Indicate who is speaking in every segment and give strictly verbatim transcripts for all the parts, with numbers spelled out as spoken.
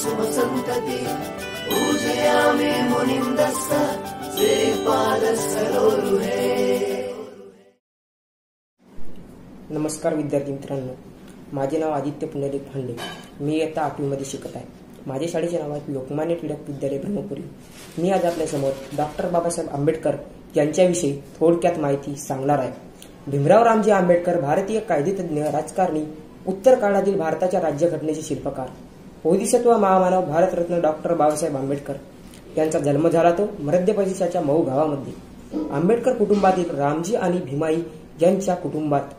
Speaker 1: शुभसन्तति पूजयामि मुनिन्दस्त श्रीपादसरोरुहे।
Speaker 2: नमस्कार विद्यार्थी मित्रांनो, माझे नाव आदित्य पुंडलिक भांडे. मी इयत्ता आठवीमध्ये शिकत आहे. माझ्या शाळेचे नाव आहे लोकमान्य टिळक विद्यालय ब्रह्मपुरी. मी आज आपल्यासमोर डॉक्टर बाबासाहेब आंबेडकर यांच्याविषयी थोडक्यात माहिती सांगणार आहे. भीमराव रामजी आंबेडकर भारतीय कायदेतज्ञ, राजकारणी, उत्तर काळातील भारताच्या राज्यघटनेचे शिल्पकार, बोधिसत्व महामानव, भारतरत्न डॉक्टर बाबासाहेब आंबेडकर यांचा जन्म झाला तो मध्य प्रदेशाच्या मऊ गावामध्ये. आंबेडकर कुटुंबातील रामजी आणि भीमाई यांच्या कुटुंबात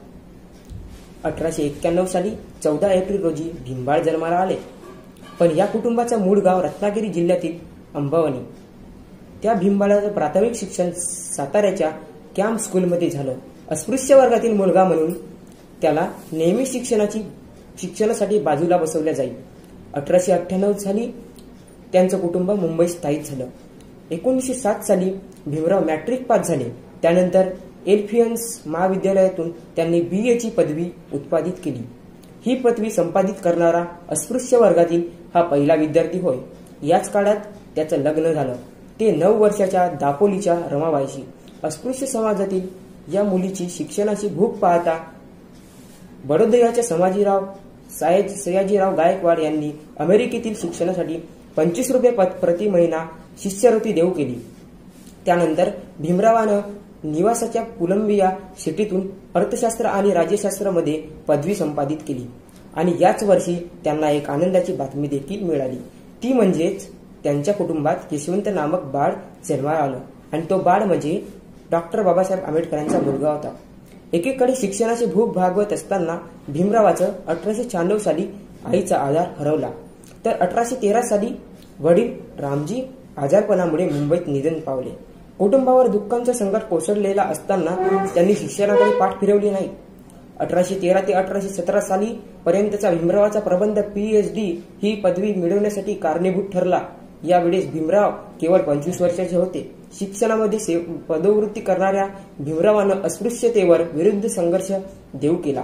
Speaker 2: अठराशे एक्क्याण्णव साली चौदा एप्रिल रोजी भीमबाळ जन्माला आले. पण या कुटुंबाचं मूळ गाव रत्नागिरी जिल्ह्यातील अंबावणी. त्या भीमबाळाचं प्राथमिक शिक्षण साताऱ्याच्या कॅम्प स्कूलमध्ये झालं. अस्पृश्य वर्गातील मुलगा म्हणून त्याला नेहमी शिक्षणाची शिक्षणासाठी बाजूला बसवल्या जाईल. अठराशे अठ्ठ्याण्णव साली त्यांचं कुटुंब मुंबईत स्थायिक झालं. एकोणीसशे सात साली भीमराव मॅट्रिक पास झाले. त्यानंतर एल्फियन्स महाविद्यालयातून त्यांनी बी ए ची पदवी उत्पादित केली. ही पदवी संपादित करणारा अस्पृश्य वर्गातील हा पहिला विद्यार्थी होय. याच काळात त्याचं लग्न झालं. ते नऊ वर्षाच्या दापोलीच्या रमाबाईशी. अस्पृश्य समाजातील या मुलीची शिक्षणाची भूक पाहता बडोद्याच्या संभाजीराव सयाजीराव गायकवाड यांनी अमेरिकेतील शिक्षणासाठी पंचवीस रुपये प्रति महिना शिष्यवृत्ती देऊ केली. त्यानंतर भीमरावानं निवासाच्या कोलंबिया सिटीतून अर्थशास्त्र आणि राज्यशास्त्रामध्ये पदवी संपादित केली. आणि याच वर्षी त्यांना एक आनंदाची बातमी देखील मिळाली. ती म्हणजेच त्यांच्या कुटुंबात यशवंत नामक बाळ जन्माला आलं. आणि तो बाळ म्हणजे डॉक्टर बाबासाहेब आंबेडकरांचा मुलगा होता. एकीकडे शिक्षणाची भूक भागवत असताना भीमरावाचं अठराशे शहाण्णव साली आईचा आधार हरवला. तर अठराशे तेरा साली वडील रामजी आजारपणामुळे मुंबईत निधन पावले. कुटुंबावर दुःखांचं संकट कोसळलेला असताना त्यांनी शिक्षणाकडे पाठ फिरवली नाही. अठराशे तेरा ते अठराशे सतरा साली पर्यंतचा भीमरावाचा प्रबंध पीएचडी ही पदवी मिळवण्यासाठी कारणीभूत ठरला. यावेळेस भीमराव केवळ पंचवीस वर्षाचे होते. शिक्षणामध्ये पदोवृत्ती करणाऱ्या भीमरावानं अस्पृश्यतेवर विरुद्ध संघर्ष देऊ केला.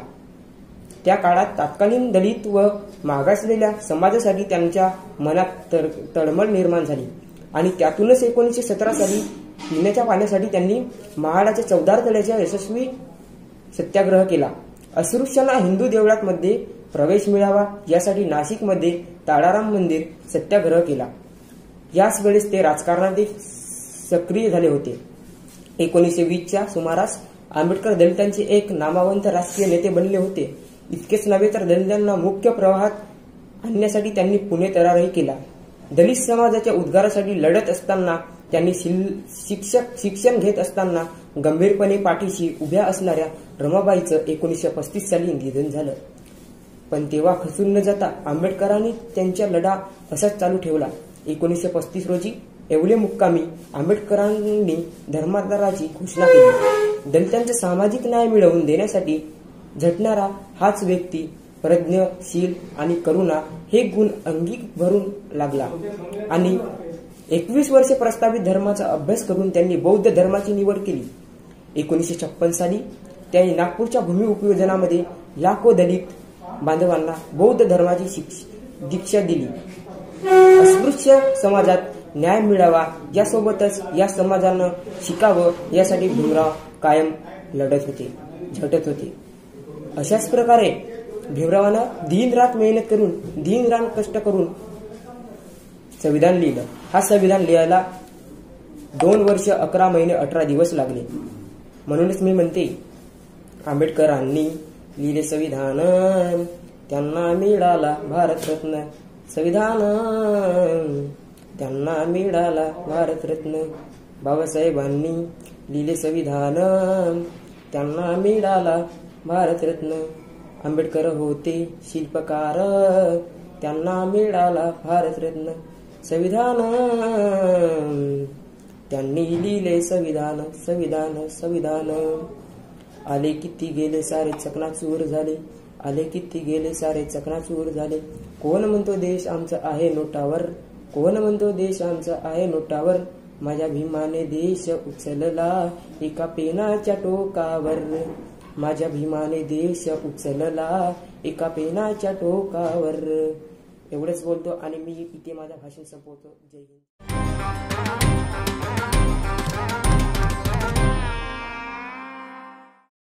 Speaker 2: त्या काळात तत्कालीन दलित व मागासलेल्या समाजासाठी त्यांच्या मनात तळमळ निर्माण झाली. आणि त्यातूनच एकोणीसशे सतरा साली पिण्याच्या पाण्यासाठी त्यांनी महाडाच्या चौदार तळ्याचा यशस्वी सत्याग्रह केला. अस्पृश्यांना हिंदू देवळात मध्ये प्रवेश मिळावा यासाठी नाशिकमध्ये ताळाराम मंदिर सत्याग्रह केला. याच वेळेस ते राजकारणात सक्रिय झाले होते. एकोणीसशे वीसच्या सुमारास आंबेडकर दलितांचे एक नामवंत राजकीय नेते बनले होते. इतकेच नव्हे तर दलितांना मुख्य प्रवाहात आणण्यासाठी त्यांनी पुणे दरारही केला. दलित समाजाच्या उद्गारासाठी लढत असताना त्यांनी शिक्षक शिक्षण घेत असताना गंभीरपणे पाठीशी उभ्या असणाऱ्या रमाबाईचं एकोणीसशे पस्तीस साली निधन झालं. पण तेव्हा खचून न जाता आंबेडकरांनी त्यांचा लढा असाच चालू ठेवला. एकोणीसशे पस्तीस रोजी येवले मुक्कामी आंबेडकरांनी धर्मांतराची घोषणा केली. दलितांचा सामाजिक न्याय मिळवून देण्यासाठी झटणारा हाच व्यक्ती प्रज्ञशील आणि करुणा हे गुण अंगी भरून लागला. आणि एकवीस वर्षे प्रस्तावित धर्माचा अभ्यास करून त्यांनी बौद्ध धर्माची निवड केली. एकोणीसशे छप्पन साली त्यांनी नागपूरच्या भूमी उपयोजनामध्ये लाखो दलित बांधवांना बौद्ध धर्माची दीक्षा दिली. अस्पृश्य समाजात न्याय मिळावा यासोबतच या समाजानं शिकावं यासाठी भीमराव कायम लढत होते, झटत होते. अशाच प्रकारे भीमरावानं दिन रात मेहनत करून दिन रात कष्ट करून संविधान लिहिलं. हा संविधान लिहायला दोन वर्ष अकरा महिने अठरा दिवस लागले. म्हणूनच मी म्हणते, आंबेडकरांनी लिहिले संविधान, त्यांना मिळाला भारतरत्न. संविधान त्यांना मिळाला भारतरत्न. बाबासाहेबांनी लिहिले संविधान, त्यांना मिळाला भारतरत्न. आंबेडकर होते शिल्पकार, त्यांना मिळाला भारतरत्न. संविधान त्यांनी लिहिले संविधान, संविधान संविधान. आले किती गेले सारे चकनाचूर झाले, आले किती गेले सारे चकनाचूर झाले. कोण म्हणतो देश आमचा आहे नोटावर, कोण म्हणतो देश आमचा आहे नोटावर. माझ्या भीमाने देश उचलला एका पेनाच्या टोकावर. माझ्या भीमाने देश उचलला एका पेनाच्या टोकावर. एवढंच बोलतो आणि मी इथे माझं भाषण संपवतो. जय हिंद.